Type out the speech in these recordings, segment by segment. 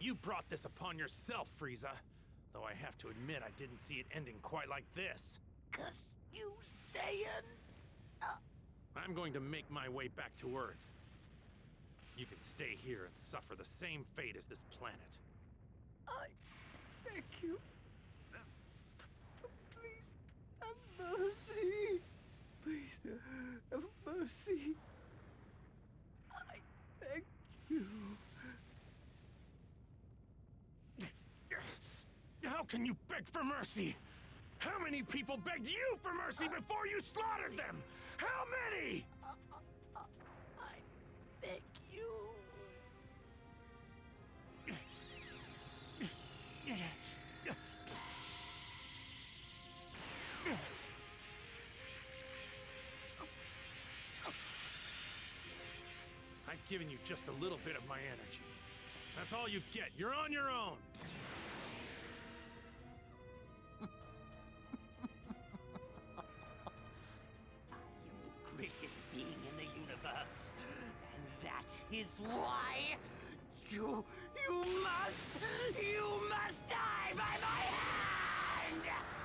You brought this upon yourself, Frieza. Though I have to admit I didn't see it ending quite like this. 'Cause you Saiyan... I'm going to make my way back to Earth. You can stay here and suffer the same fate as this planet. I beg you. Please, have mercy. Please, have mercy. I beg you. How can you beg for mercy? How many people begged you for mercy before you slaughtered them? How many? I beg you. I've given you just a little bit of my energy. That's all you get. You're on your own. Greatest being in the universe. And that is why you must die by my hand!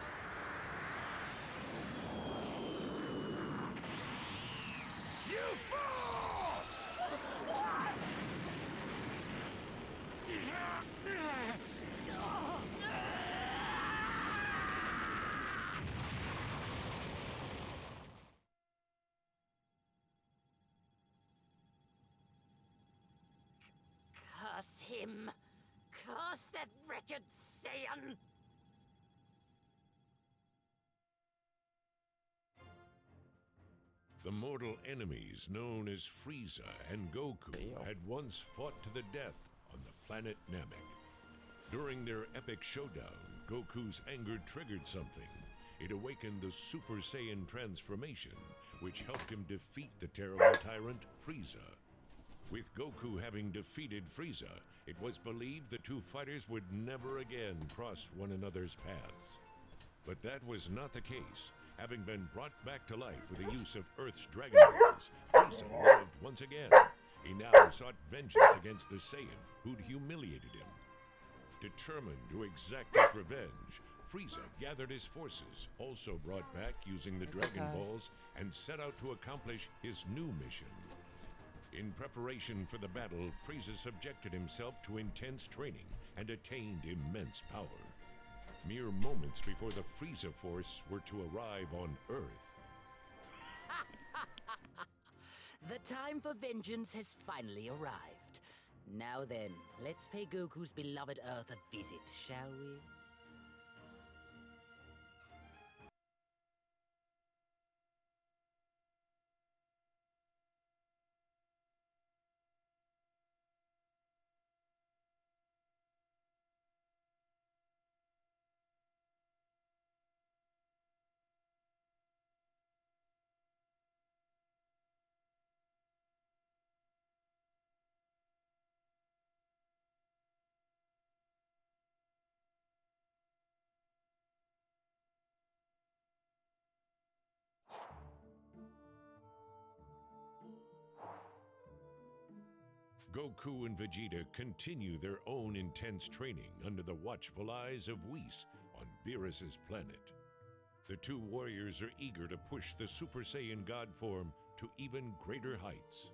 You fool! What? Curse him! Curse that wretched Saiyan! The mortal enemies known as Frieza and Goku had once fought to the death on the planet Namek. During their epic showdown, Goku's anger triggered something. It awakened the Super Saiyan transformation, which helped him defeat the terrible tyrant Frieza. With Goku having defeated Frieza, it was believed the two fighters would never again cross one another's paths. But that was not the case. Having been brought back to life with the use of Earth's Dragon Balls, Frieza lived once again. He now sought vengeance against the Saiyan who'd humiliated him. Determined to exact his revenge, Frieza gathered his forces, also brought back using the Dragon Balls, and set out to accomplish his new mission. In preparation for the battle, Frieza subjected himself to intense training and attained immense power. Mere moments before the Frieza Force were to arrive on Earth. The time for vengeance has finally arrived. Now then, let's pay Goku's beloved Earth a visit, shall we? Goku and Vegeta continue their own intense training under the watchful eyes of Whis on Beerus' planet. The two warriors are eager to push the Super Saiyan God form to even greater heights.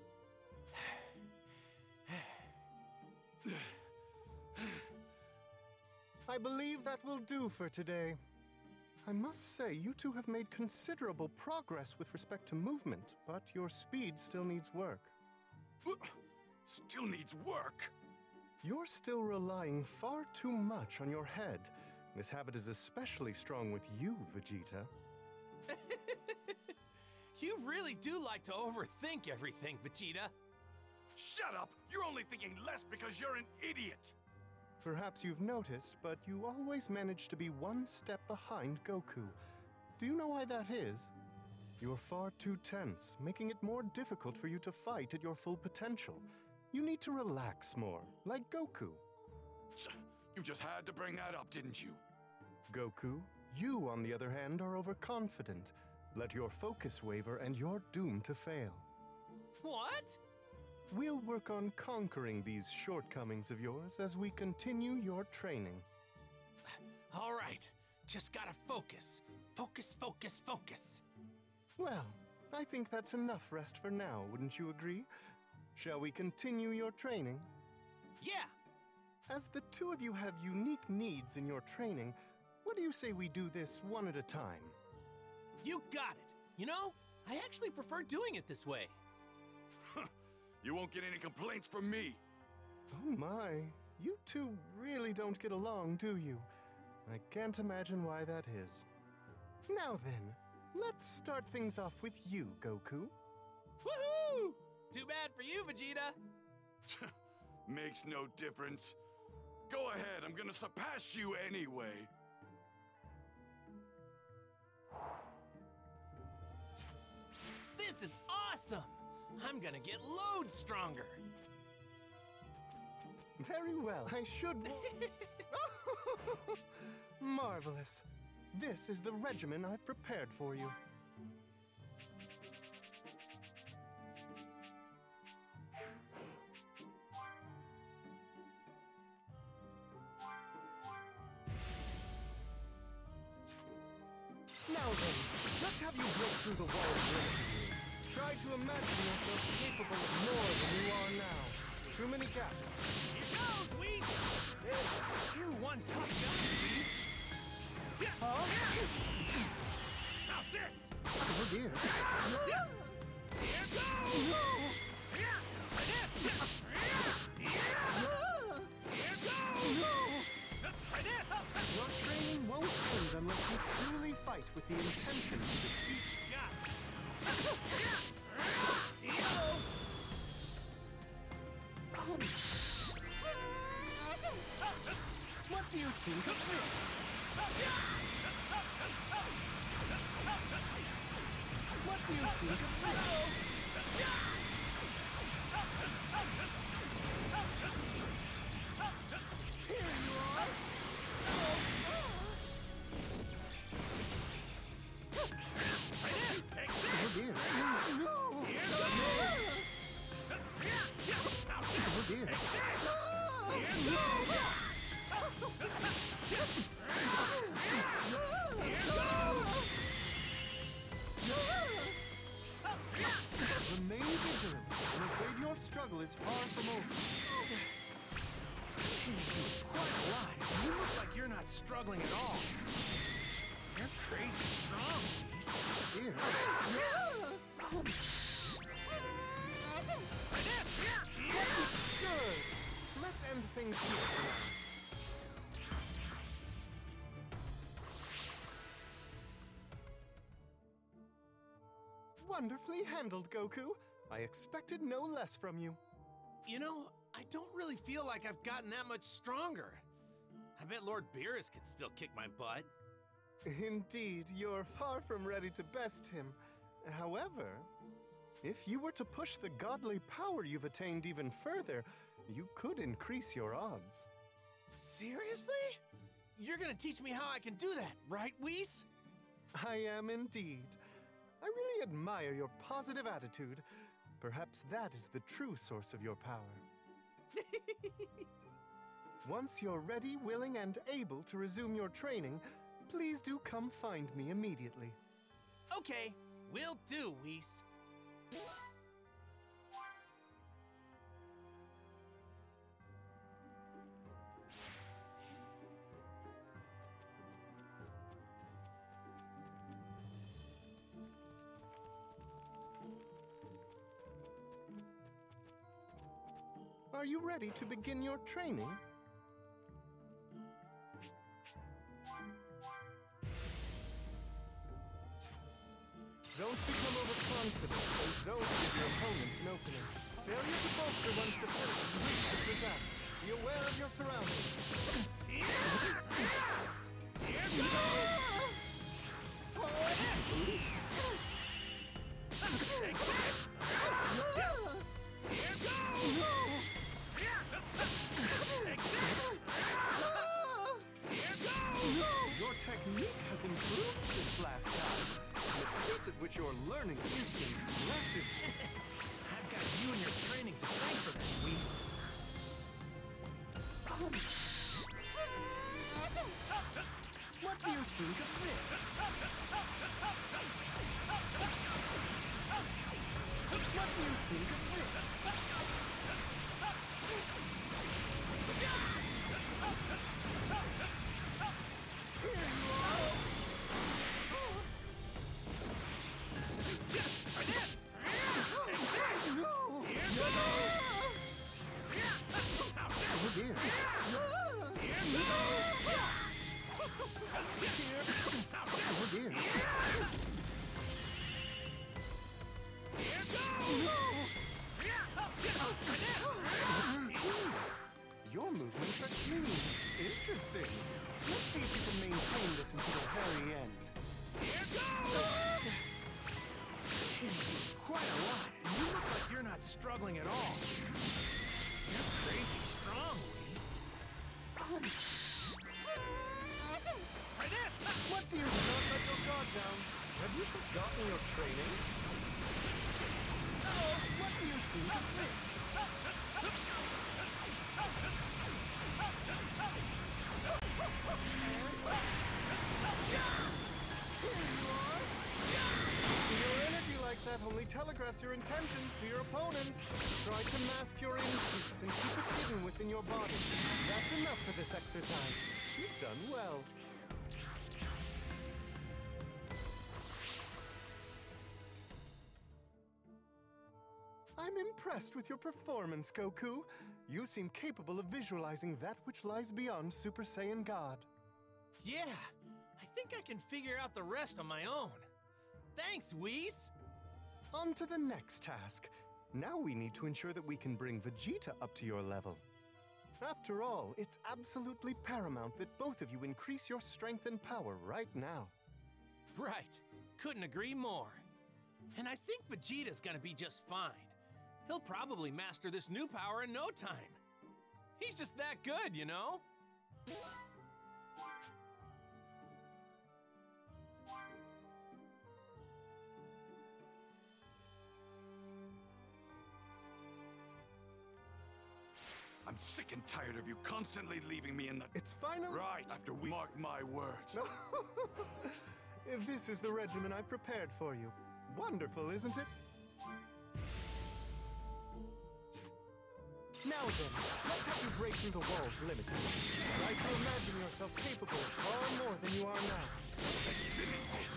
I believe that will do for today. I must say, you two have made considerable progress with respect to movement, but your speed still needs work. Still needs work? You're still relying far too much on your head. This habit is especially strong with you, Vegeta. You really do like to overthink everything, Vegeta. Shut up! You're only thinking less because you're an idiot! Perhaps you've noticed, but you always manage to be one step behind Goku. Do you know why that is? You're far too tense, making it more difficult for you to fight at your full potential. You need to relax more, like Goku. You just had to bring that up, didn't you? Goku, you, on the other hand, are overconfident. Let your focus waver and you're doomed to fail. What? We'll work on conquering these shortcomings of yours as we continue your training. All right, just gotta focus. Focus, focus, focus. Well, I think that's enough rest for now, wouldn't you agree? Shall we continue your training? Yeah! As the two of you have unique needs in your training, what do you say we do this one at a time? You got it. You know, I actually prefer doing it this way. You won't get any complaints from me. Oh my, you two really don't get along, do you? I can't imagine why that is. Now then, let's start things off with you, Goku. Woohoo! Too bad for you, Vegeta. Makes no difference. Go ahead, I'm gonna surpass you anyway. This is awesome! I'm gonna get loads stronger. Very well, I should... Marvelous. This is the regimen I've prepared for you. Now then, let's have you break through the walls limited you. Try to imagine yourself capable of more than you are now. Too many gaps. Here goes, Whis! You're one tough guy, Whis. Huh? How's this? Oh dear. Here goes! Here goes! Try this! Your training won't end unless you truly fight with the intention to defeat. Got it. What do you think of this? What do you think of this? Here you are! Oh dear. No! Oh dear. Remain vigilant. I'm afraid your struggle is far from over. Quite a lot. You look like you're not struggling at all. You're crazy strong, Whis. Dear. Good. Let's end things here for now. Wonderfully handled, Goku. I expected no less from you. You know, I don't really feel like I've gotten that much stronger. I bet Lord Beerus could still kick my butt. Indeed, you're far from ready to best him. However, if you were to push the godly power you've attained even further, you could increase your odds. Seriously? You're gonna teach me how I can do that, right, Whis? I am indeed. I really admire your positive attitude. Perhaps that is the true source of your power. Once you're ready, willing, and able to resume your training, please do come find me immediately. Okay, will do, Whis. Are you ready to begin your training? Don't become overconfident, and don't give your opponent an opening. Failure to bolster one's defenses reeks of disaster. Be aware of your surroundings. Your technique has improved since last time. The pace at which you're learning is impressive. I've have you and your training to thank for that, Whis. What do you think of this? What do you think of this? Here you are! For this! Take this! No! Here No! goes! Oh dear! Here goes! Oh dear! Here goes! Your movements are clean. Interesting. Let's see if you can maintain this until the very end. Here goes! Quite a lot, and you look like you're not struggling at all. You're crazy strong, Whis. For this! What do you do? Not let your guard down. Have you forgotten your training? What do you think of this? See, your energy like that only telegraphs your intentions to your opponent. Try to mask your increase and keep it hidden within your body. That's enough for this exercise. You've done well. I'm impressed with your performance, Goku. You seem capable of visualizing that which lies beyond Super Saiyan God. Yeah, I think I can figure out the rest on my own. Thanks, Whis. On to the next task. Now we need to ensure that we can bring Vegeta up to your level. After all, it's absolutely paramount that both of you increase your strength and power right now. Right. Couldn't agree more. And I think Vegeta's gonna be just fine. He'll probably master this new power in no time. He's just that good, you know? I'm sick and tired of you constantly leaving me in the... It's finally... Right, after we... Mark my words. This is the regimen I prepared for you. Wonderful, isn't it? Now then, let's have you break through the walls limited. Try to imagine yourself capable of far more than you are now. Finish this.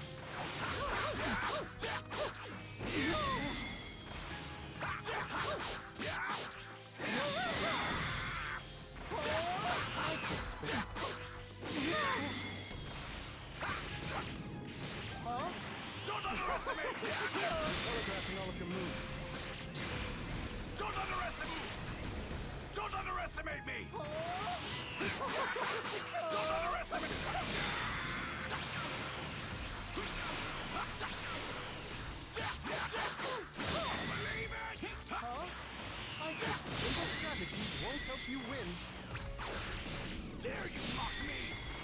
I can spin. Huh? Don't underestimate! Telegraphing all of your moves. Don't underestimate me! Don't underestimate Believe it! Huh? I think simple strategies won't help you win. Dare you mock me!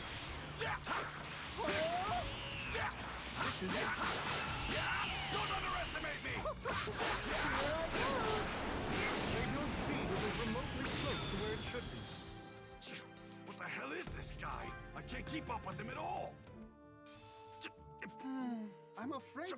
This is it. Don't underestimate me! Your speed isn't remotely close to where it should be. What the hell is this guy? I can't keep up with him at all! I'm afraid...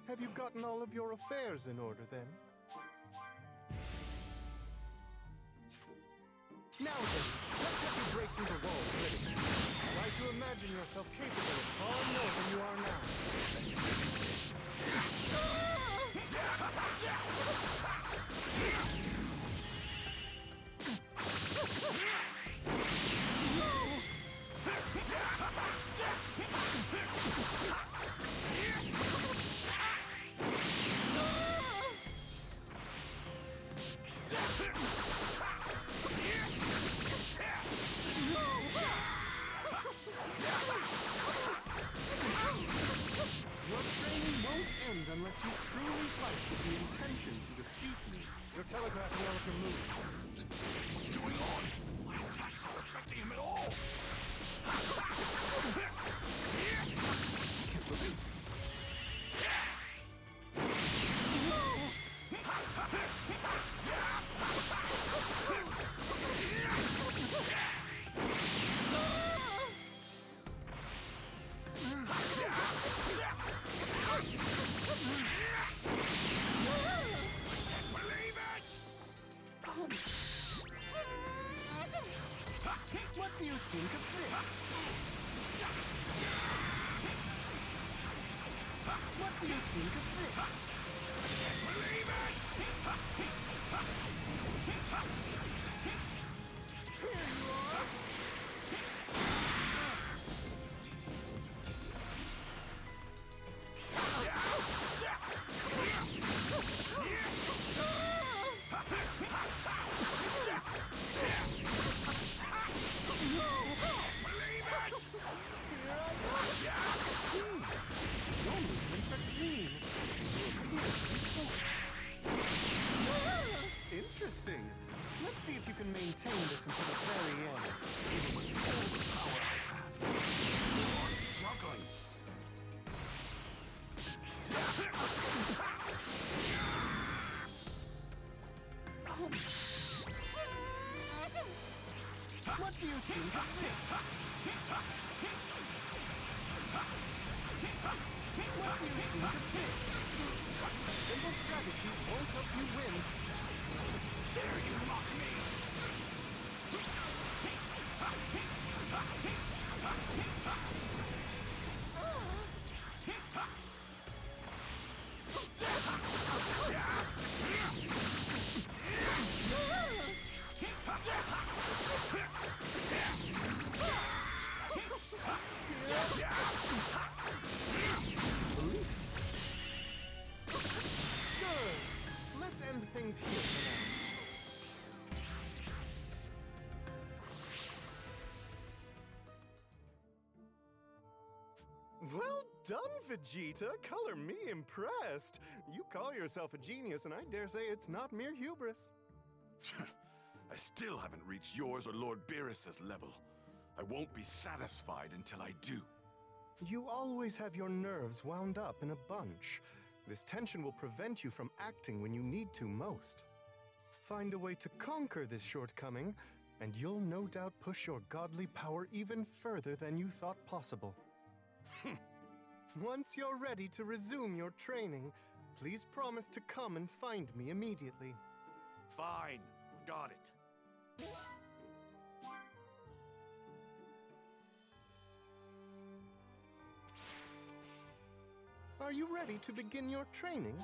Have you gotten all of your affairs in order, then? Now then, let's have you break through the walls, Liberty. Try to imagine yourself capable of far more than you are now. Unless you truly fight with the intention to defeat me. You're telegraphing all of your moves. What's going on? My attacks aren't affecting him at all! What do you think of this? What do you think of this? Believe it! Here you are! Your movements are clean. Interesting. Let's see if you can maintain this until the very end. Even with all the power I have, still aren't struggling. What do you think of this? What do you think of this? Simple strategies won't help you win. Dare you mock me? Good. Let's end things here for now. Well done, Vegeta! Color me impressed! You call yourself a genius, and I dare say it's not mere hubris. I still haven't reached yours or Lord Beerus's level. I won't be satisfied until I do. You always have your nerves wound up in a bunch. This tension will prevent you from acting when you need to most. Find a way to conquer this shortcoming, and you'll no doubt push your godly power even further than you thought possible. Once you're ready to resume your training, please promise to come and find me immediately. Fine, got it. Are you ready to begin your training?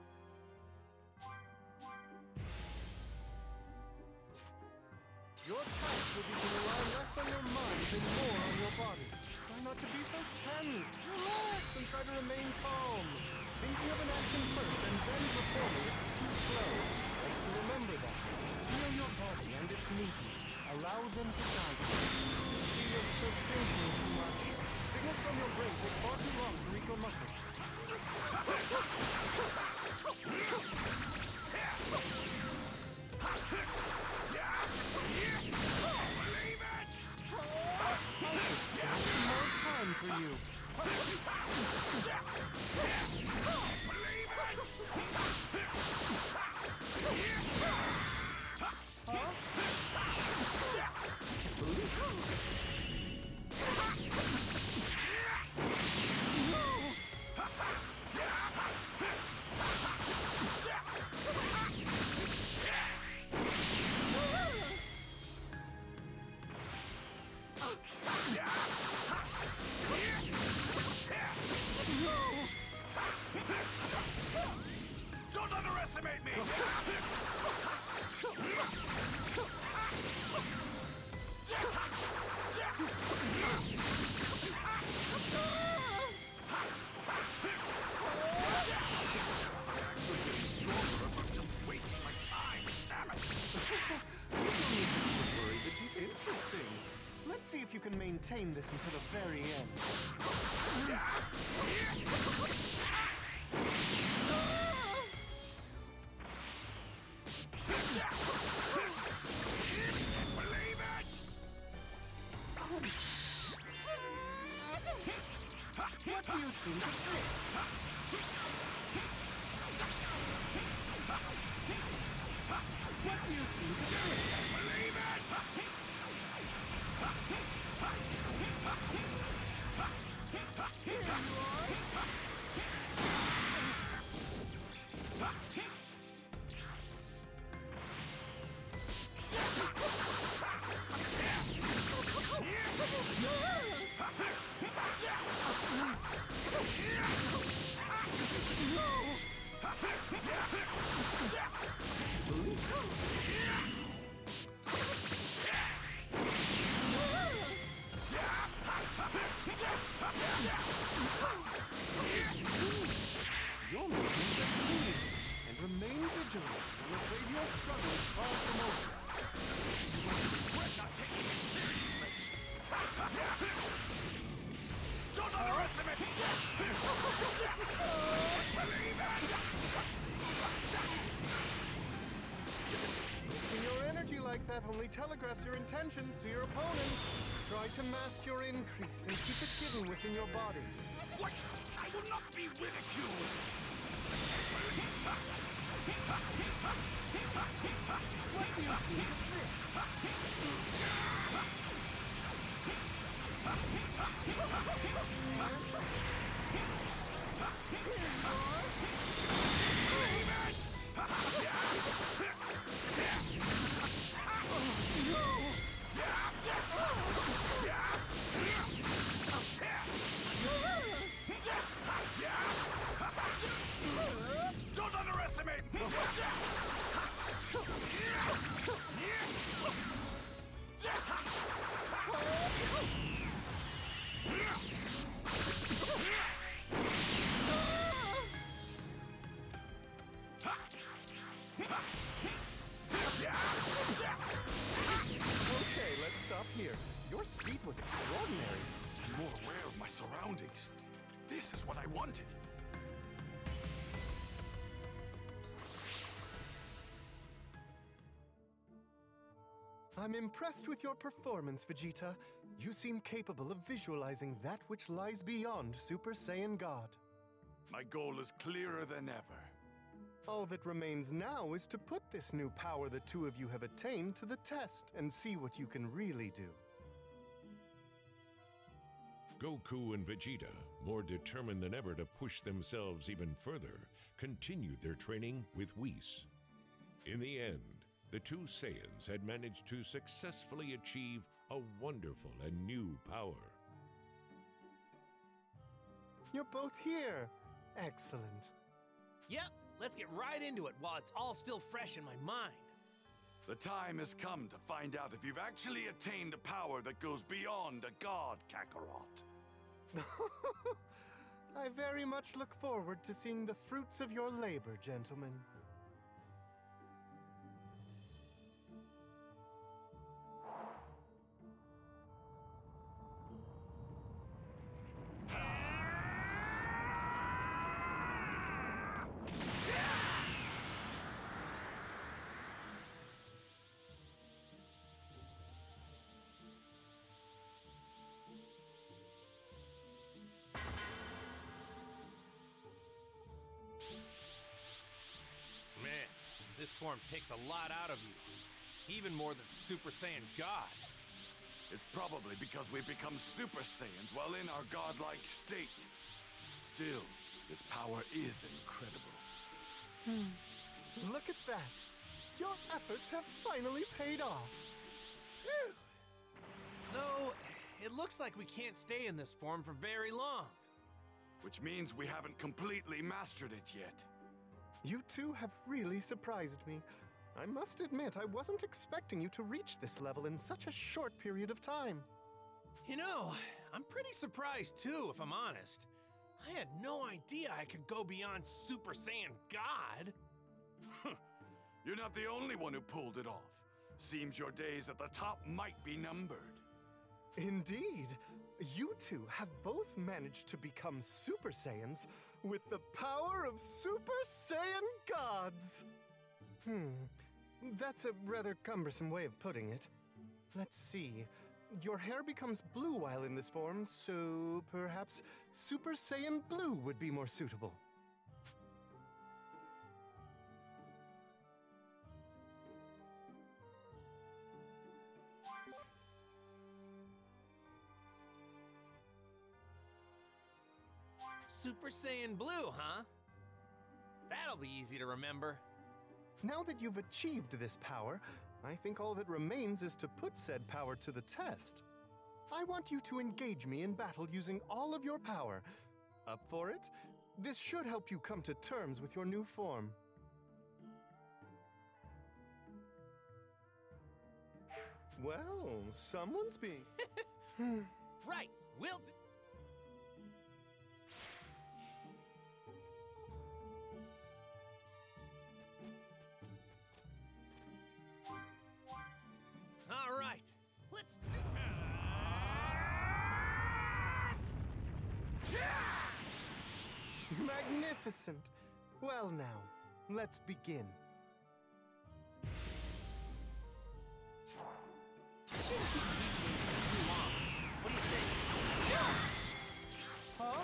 Your task will be to rely less on your mind and more on your body. Try not to be so tense. Relax and try to remain calm. Thinking of an action first and then performing it is too slow. Best to remember that. Feel your body and its movements. Allow them to guide you. See, you're still thinking too much. Signals from your brain take far too long to reach your muscles. Believe it! I could spare some more time for you. Believe it! Huh? underestimate me! Actually getting stronger if I'm just wasting my time. Damn it! Don't worry, Vegeta. Interesting. Let's see if you can maintain this until the very end. Believe it! What do you think of this? What do you think of this? Believe it! Here you are. Your movements are clean, and remain vigilant. I'm afraid your struggle is far from over. We're not taking it seriously! Don't underestimate me! Believe it! Mixing your energy like that only telegraphs your intentions to your opponent. Try to mask your increase and keep it hidden within your body. What? I will not be ridiculed! What do you think of this? Don't underestimate me! Okay, let's stop here. Your speed was extraordinary. I'm more aware of my surroundings. This is what I wanted. I'm impressed with your performance, Vegeta. You seem capable of visualizing that which lies beyond Super Saiyan God. My goal is clearer than ever. All that remains now is to put this new power the two of you have attained to the test and see what you can really do. Goku and Vegeta, more determined than ever to push themselves even further, continued their training with Whis. In the end, the two Saiyans had managed to successfully achieve a wonderful and new power. You're both here. Excellent. Yep, let's get right into it while it's all still fresh in my mind. The time has come to find out if you've actually attained a power that goes beyond a god, Kakarot. I very much look forward to seeing the fruits of your labor, gentlemen. Man, this form takes a lot out of you. Even more than Super Saiyan God. It's probably because we've become Super Saiyans while in our godlike state. Still, this power is incredible. Look at that! Your efforts have finally paid off. Phew. Though, it looks like we can't stay in this form for very long. Which means we haven't completely mastered it yet. You two have really surprised me. I must admit, I wasn't expecting you to reach this level in such a short period of time. You know, I'm pretty surprised too, if I'm honest. I had no idea I could go beyond Super Saiyan God. You're not the only one who pulled it off. Seems your days at the top might be numbered. Indeed. You two have both managed to become Super Saiyans with the power of Super Saiyan gods. That's a rather cumbersome way of putting it. Let's see. Your hair becomes blue while in this form, so perhaps Super Saiyan Blue would be more suitable. Super Saiyan Blue, huh? That'll be easy to remember. Now that you've achieved this power, I think all that remains is to put said power to the test. I want you to engage me in battle using all of your power. Up for it? This should help you come to terms with your new form. Well, someone's being... Right, we'll do... All right, let's do it! Magnificent! Well now, let's begin. Too long. What do you think? Huh?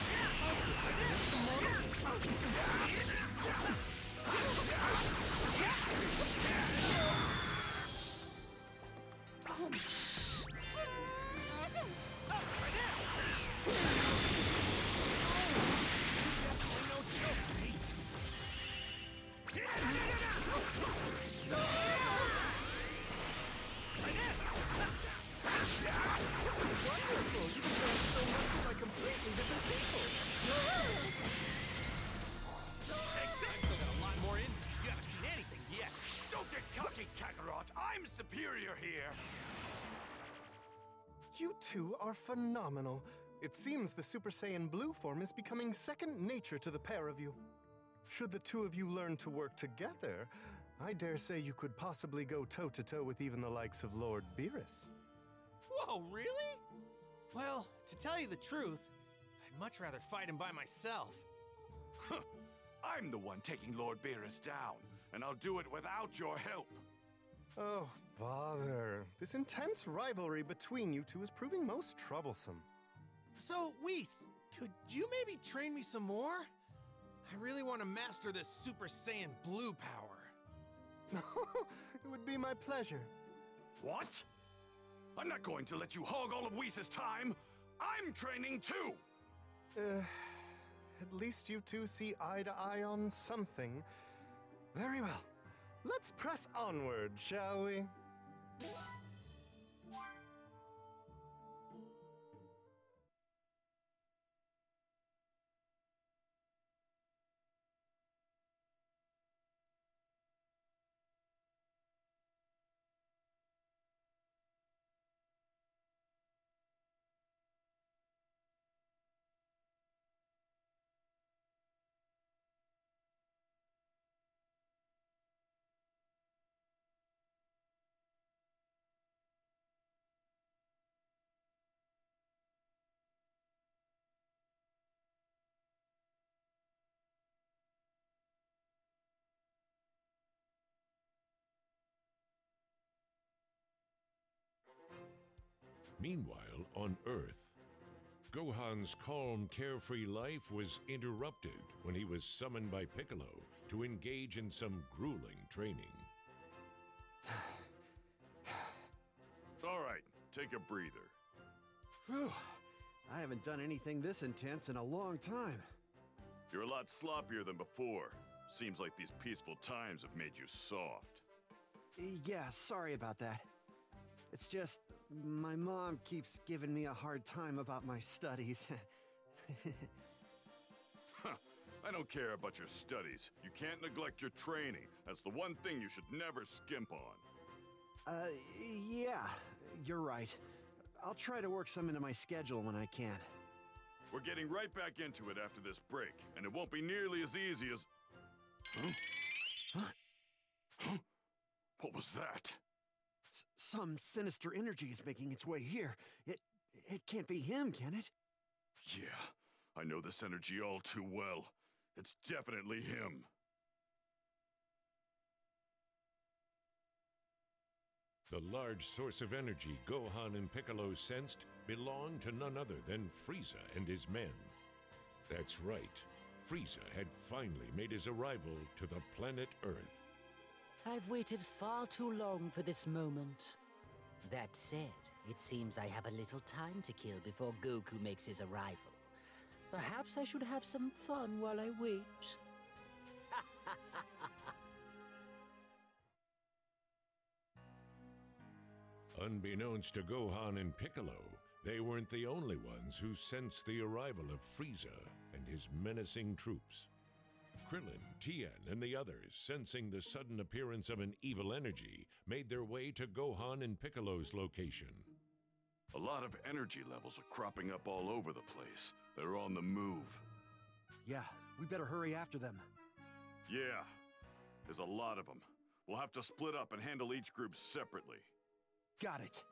I'm superior here! You two are phenomenal. It seems the Super Saiyan Blue form is becoming second nature to the pair of you. Should the two of you learn to work together, I dare say you could possibly go toe-to-toe with even the likes of Lord Beerus. Whoa, really? Well, to tell you the truth, I'd much rather fight him by myself. I'm the one taking Lord Beerus down, and I'll do it without your help. Oh, bother. This intense rivalry between you two is proving most troublesome. So, Whis, could you maybe train me some more? I really want to master this Super Saiyan Blue power. It would be my pleasure. What? I'm not going to let you hog all of Whis' time! I'm training too! At least you two see eye to eye on something. Very well. Let's press onward, shall we? Meanwhile, on Earth, Gohan's calm, carefree life was interrupted when he was summoned by Piccolo to engage in some grueling training. All right, take a breather. Whew. I haven't done anything this intense in a long time. You're a lot sloppier than before. Seems like these peaceful times have made you soft. Yeah, sorry about that. It's just, my mom keeps giving me a hard time about my studies. I don't care about your studies. You can't neglect your training. That's the one thing you should never skimp on. Yeah, you're right. I'll try to work some into my schedule when I can. We're getting right back into it after this break, and it won't be nearly as easy as... Huh? Huh? Huh? What was that? Some sinister energy is making its way here. It can't be him, can it? Yeah, I know this energy all too well. It's definitely him. The large source of energy Gohan and Piccolo sensed belonged to none other than Frieza and his men. That's right, Frieza had finally made his arrival to the planet Earth. I've waited far too long for this moment. That said, it seems I have a little time to kill before Goku makes his arrival. Perhaps I should have some fun while I wait. Unbeknownst to Gohan and Piccolo, they weren't the only ones who sensed the arrival of Frieza and his menacing troops. Krillin, Tien, and the others, sensing the sudden appearance of an evil energy, made their way to Gohan and Piccolo's location. A lot of energy levels are cropping up all over the place. They're on the move. Yeah, we better hurry after them. Yeah, there's a lot of them. We'll have to split up and handle each group separately. Got it.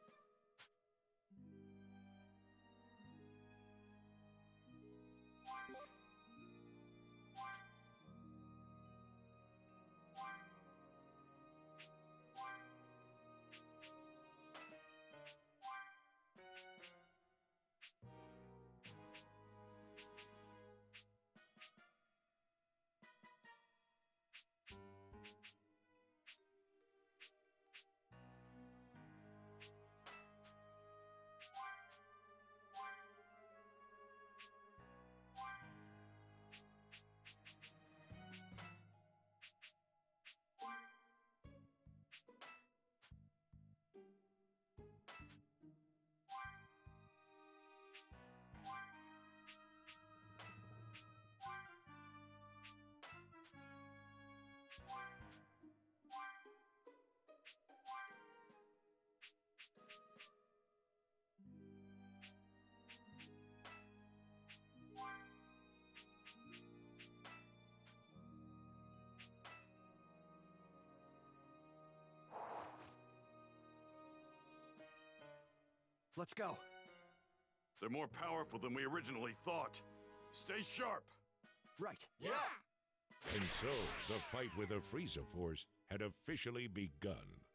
Let's go. They're more powerful than we originally thought. Stay sharp. Right. Yeah! And so, the fight with the Frieza Force had officially begun.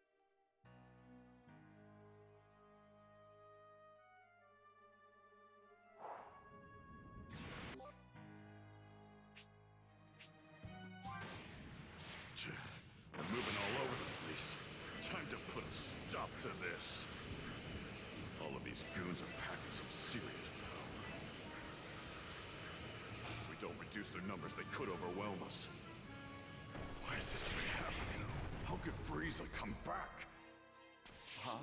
We're moving all over the place. Time to put a stop to this. All of these goons are packing some serious power. If we don't reduce their numbers, they could overwhelm us. Why is this even happening? How could Frieza come back? Huh?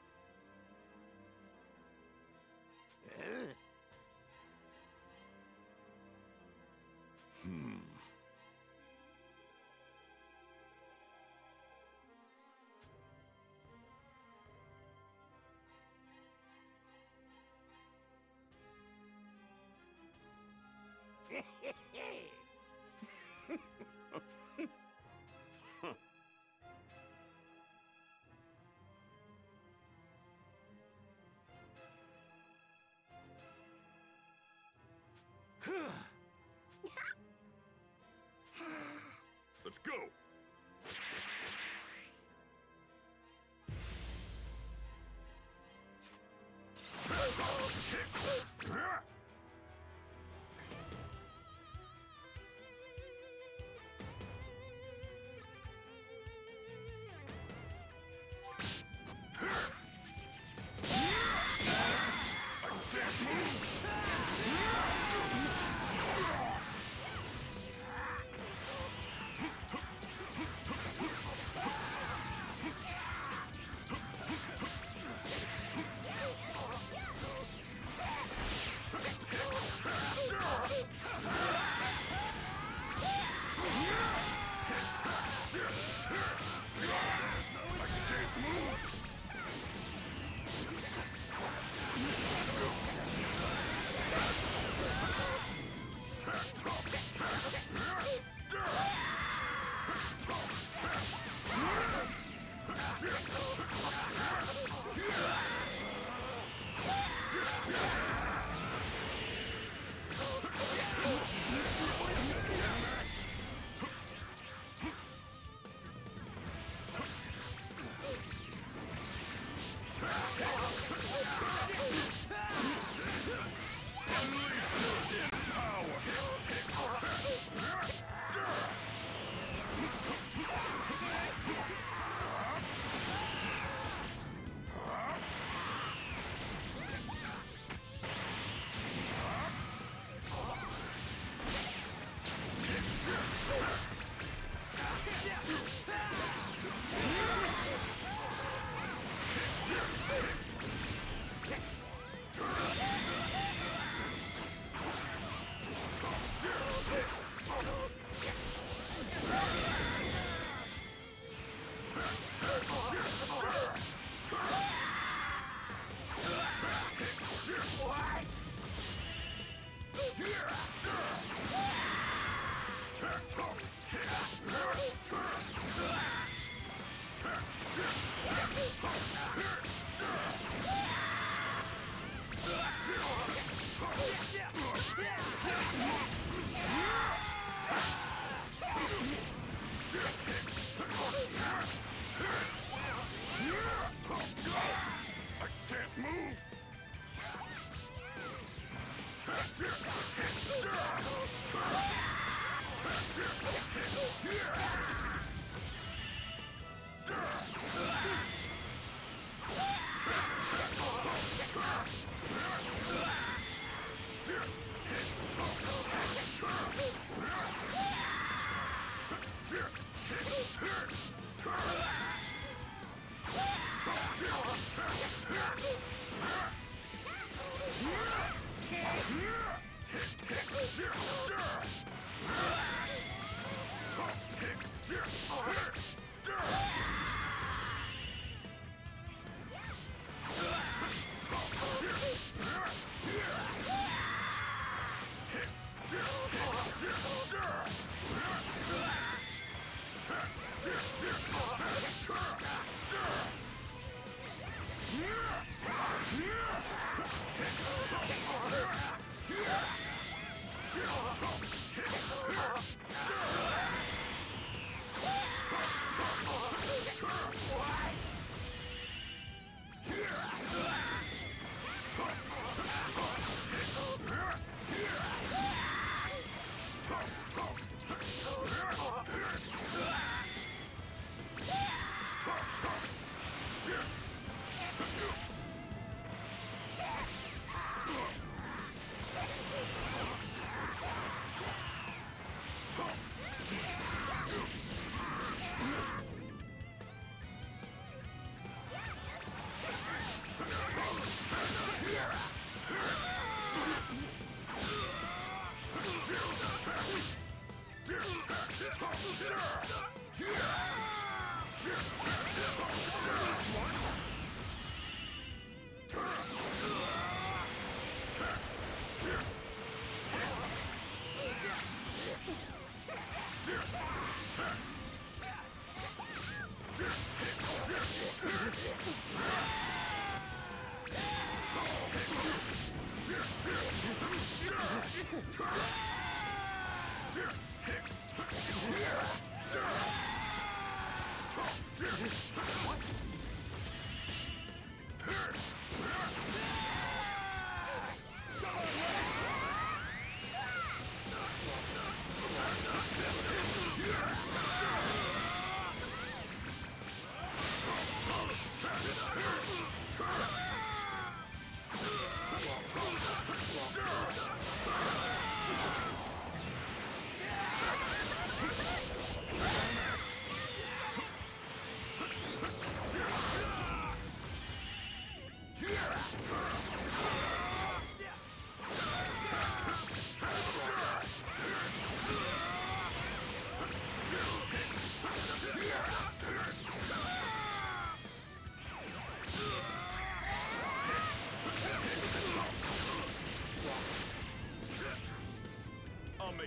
Let's go!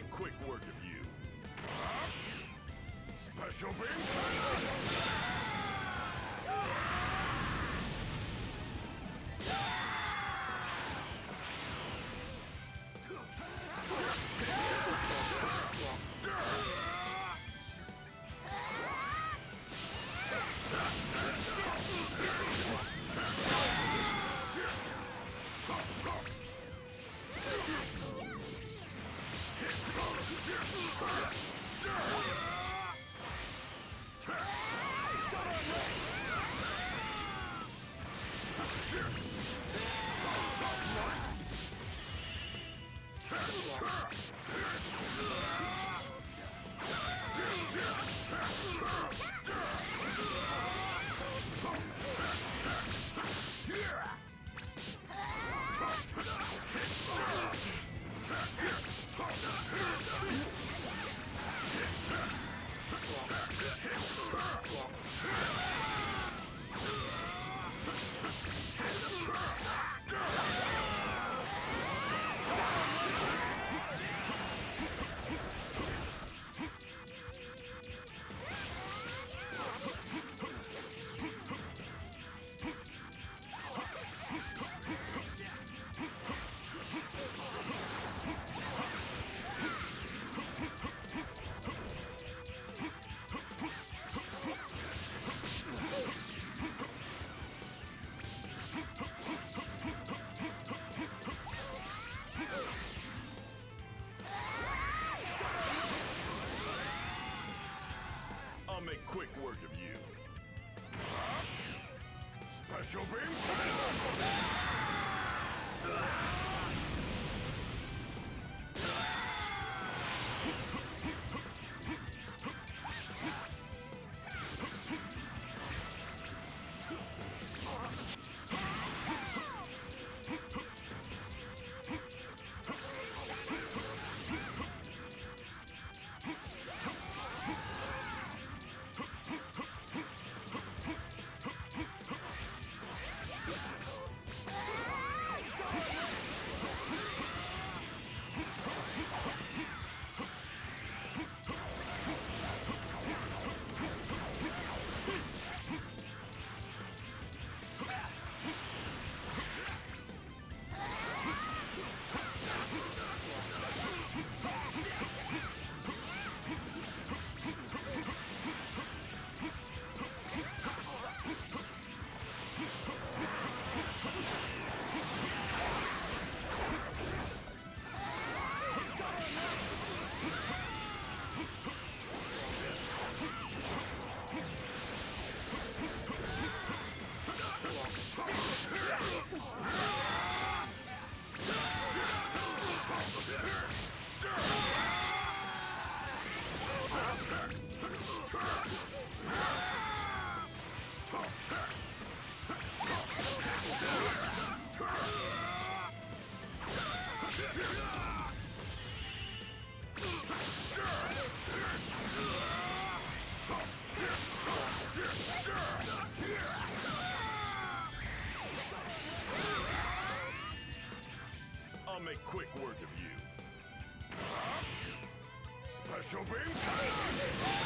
make quick work of you. Special beam cannon! I'll make quick work of you. Special beam cannon! I'll make quick work of you. Special beam cannon!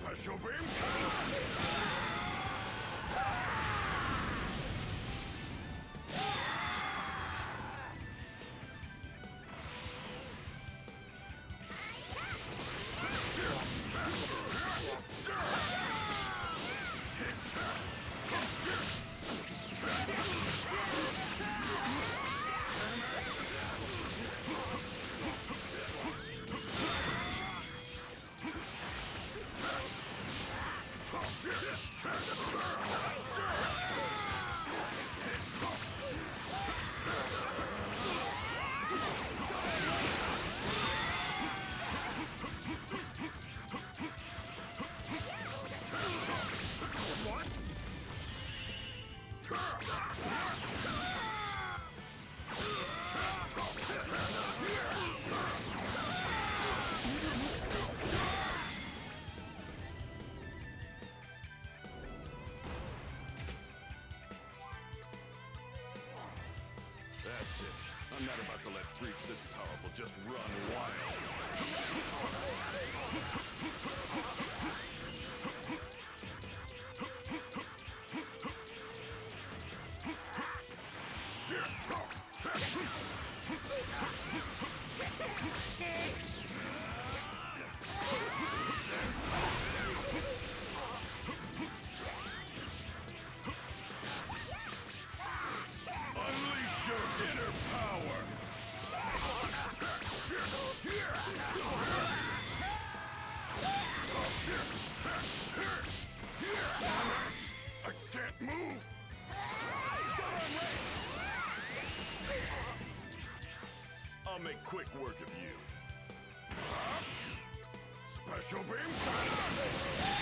Special beam cannon! That's it. I'm not about to let freaks this powerful just run wild. Unleash your inner power! I can't move! I'll make quick work of you. Special beam cannon!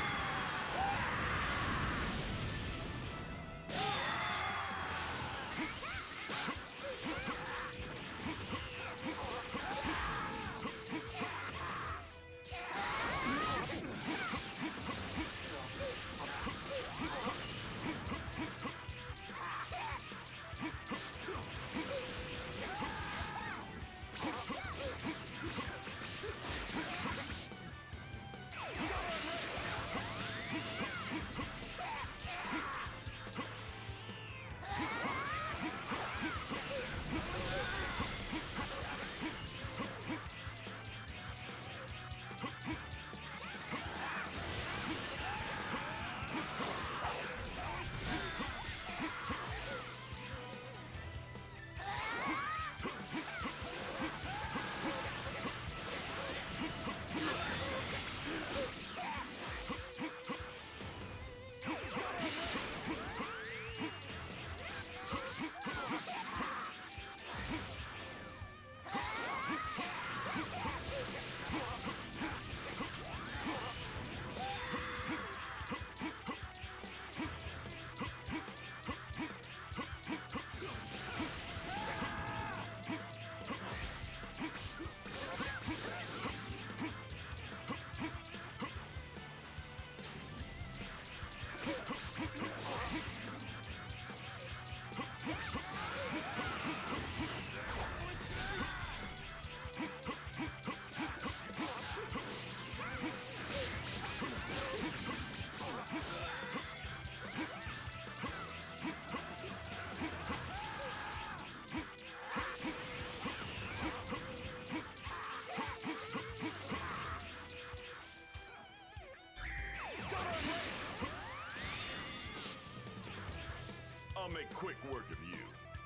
I'll make quick work of you.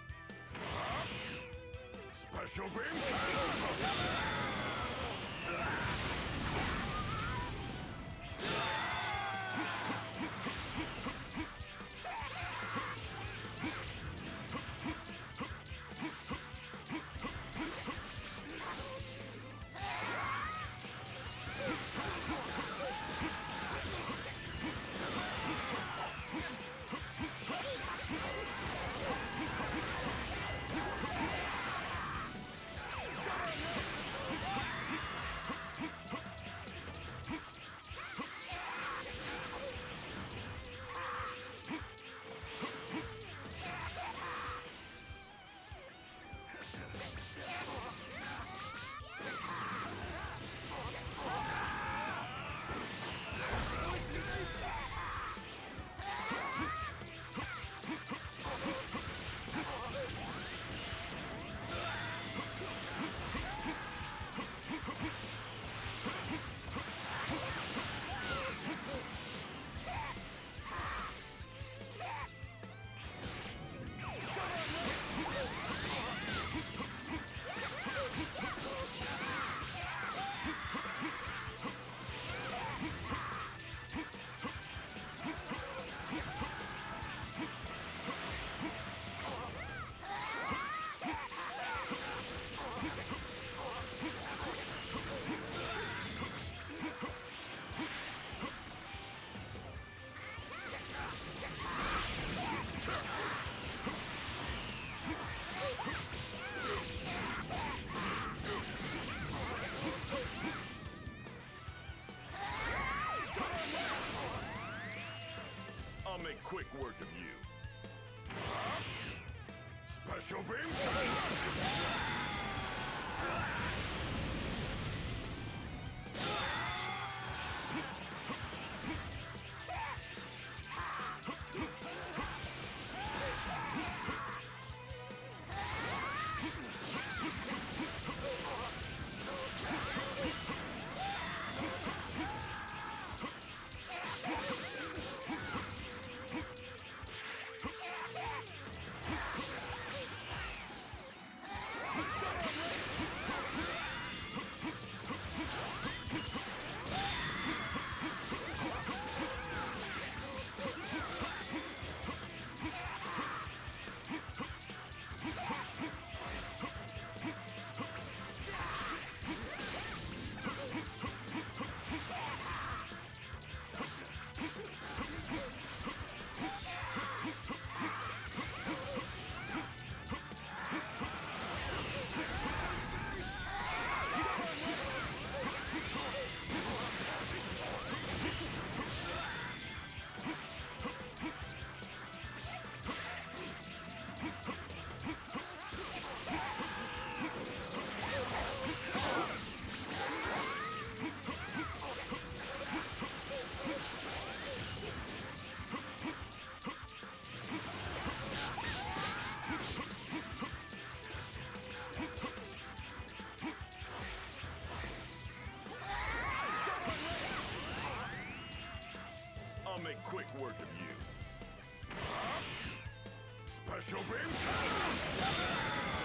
Special beam cannon! quick work of you. Special beam cannon! I'll make quick work of you. Special beam cannon!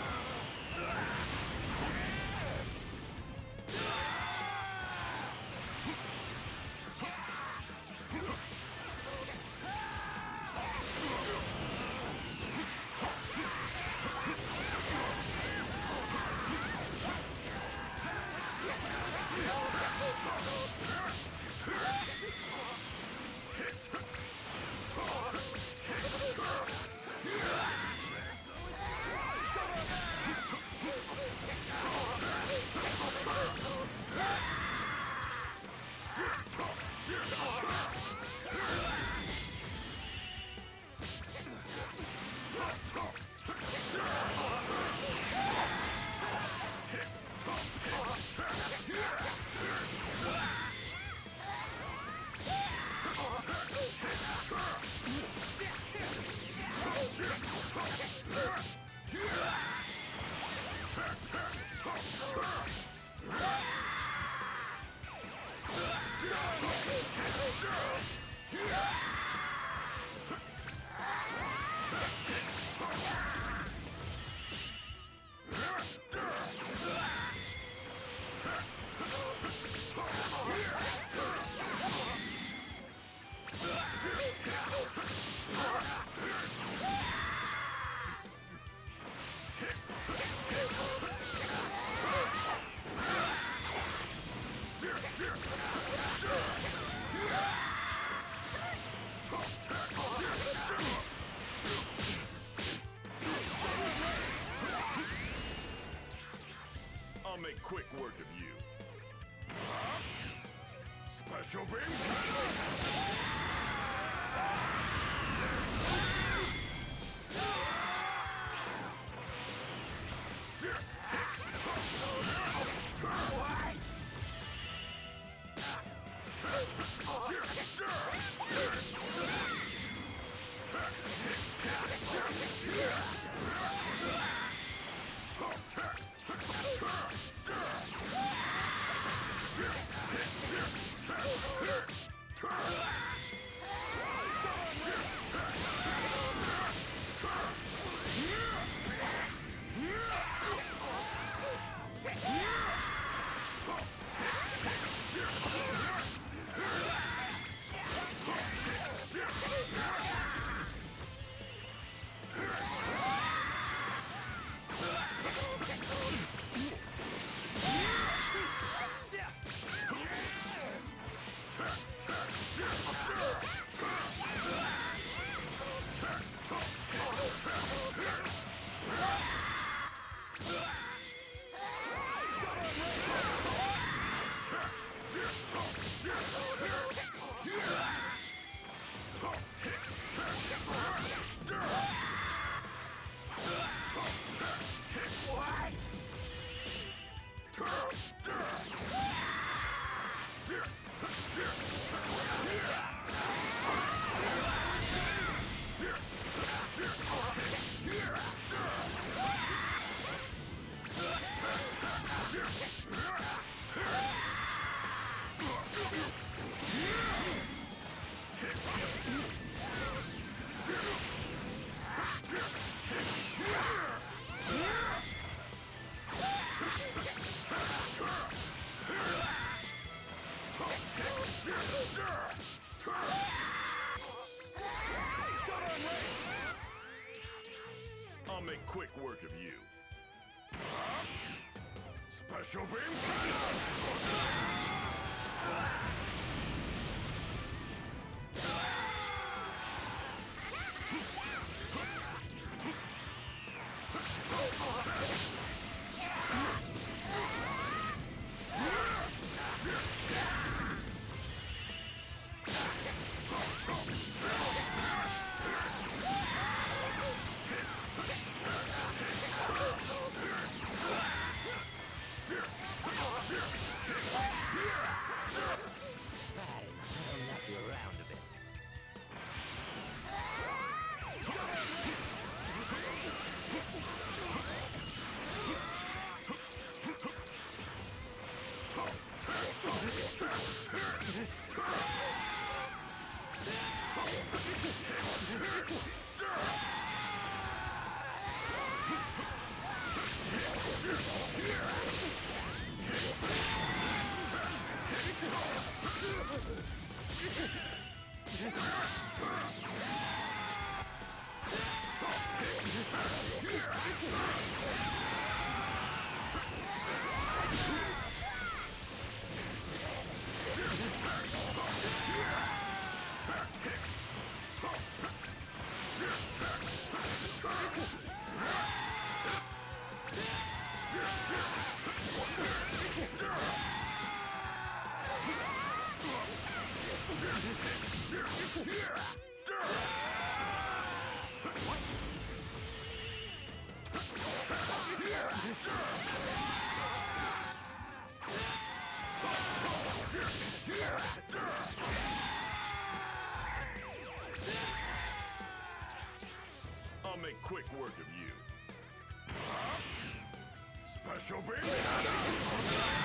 I'll make quick work of you. Special beam cannon! I'll make quick work of you. Special beam cannon! I'll make quick work of you. Special beam cannon!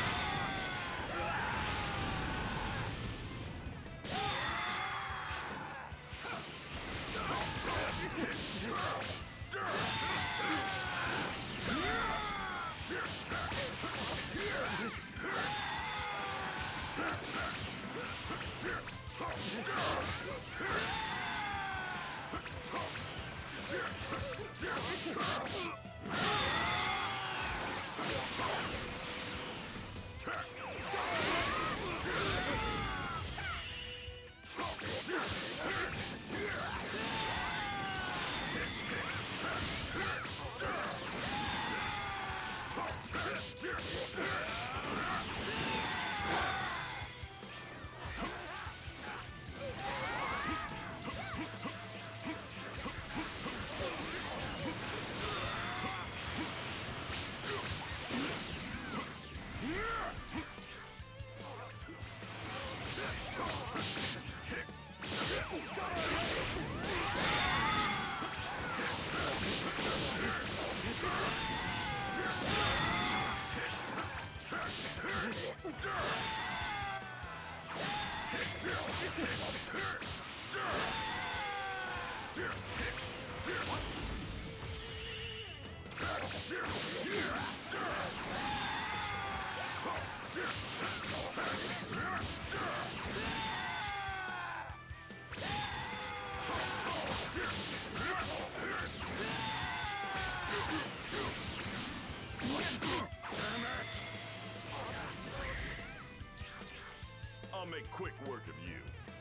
I'll make quick work of you.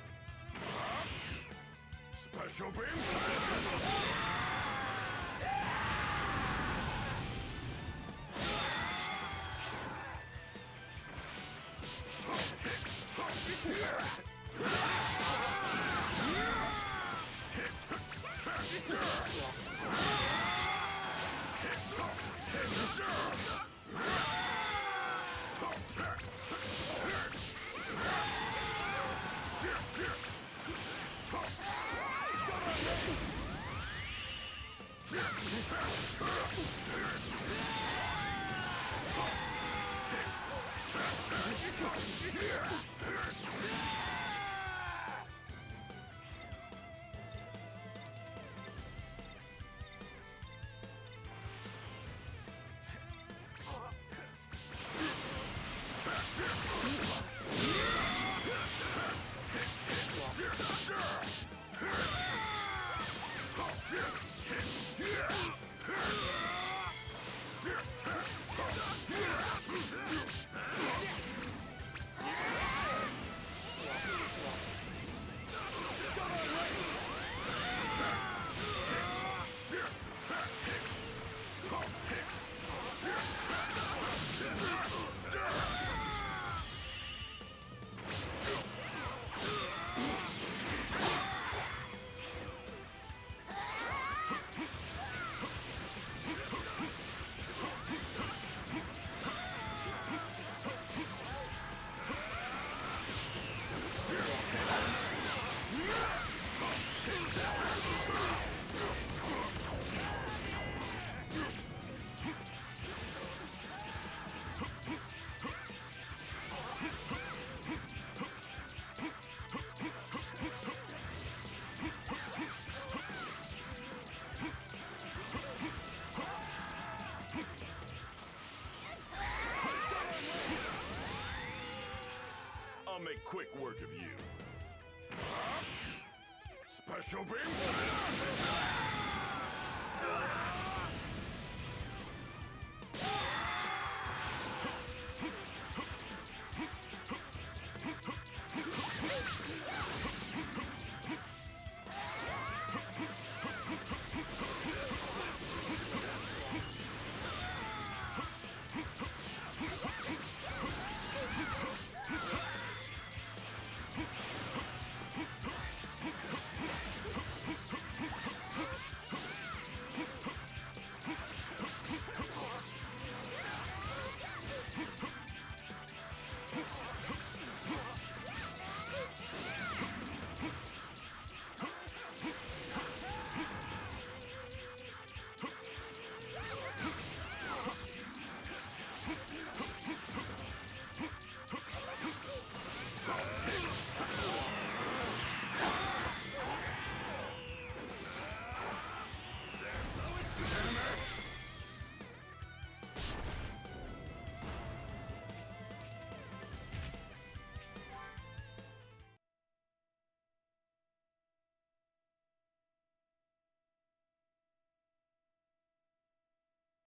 Special beam cannon! I'll make quick work of you. Special beam!